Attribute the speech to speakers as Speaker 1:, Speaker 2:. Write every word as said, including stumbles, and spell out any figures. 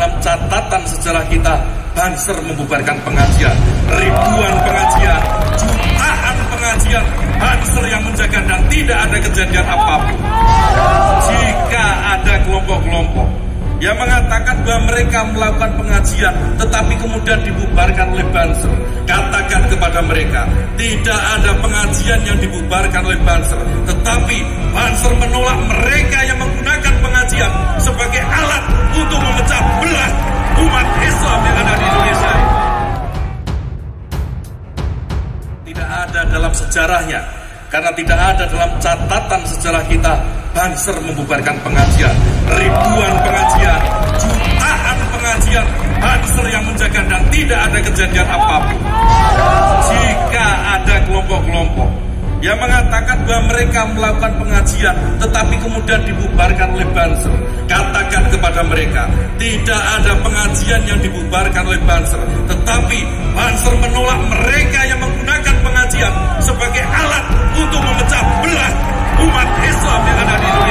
Speaker 1: dalam catatan sejarah kita Banser membubarkan pengajian, ribuan pengajian, jutaan pengajian, Banser yang menjaga dan tidak ada kejadian apapun. Jika ada kelompok-kelompok yang mengatakan bahwa mereka melakukan pengajian tetapi kemudian dibubarkan oleh Banser, katakan kepada mereka, tidak ada pengajian yang dibubarkan oleh Banser, tetapi Banser menolak mereka yang menggunakan pengajian sebagai alat untuk memecah belah umat Islam yang ada di Indonesia ini. Tidak ada dalam sejarahnya, karena tidak ada dalam catatan sejarah kita Banser membubarkan pengajian, ribuan pengajian, jutaan pengajian, Banser yang menjaga dan tidak ada kejadian apapun. Jika ada kelompok-kelompok yang mengatakan bahwa mereka melakukan pengajian tetapi kemudian dibubarkan oleh Banser, katakan kepada mereka, tidak ada pengajian yang dibubarkan oleh Banser, tetapi Banser menolak mereka yang menggunakan pengajian sebagai alat untuk memecah belah umat Islam yang ada di Indonesia.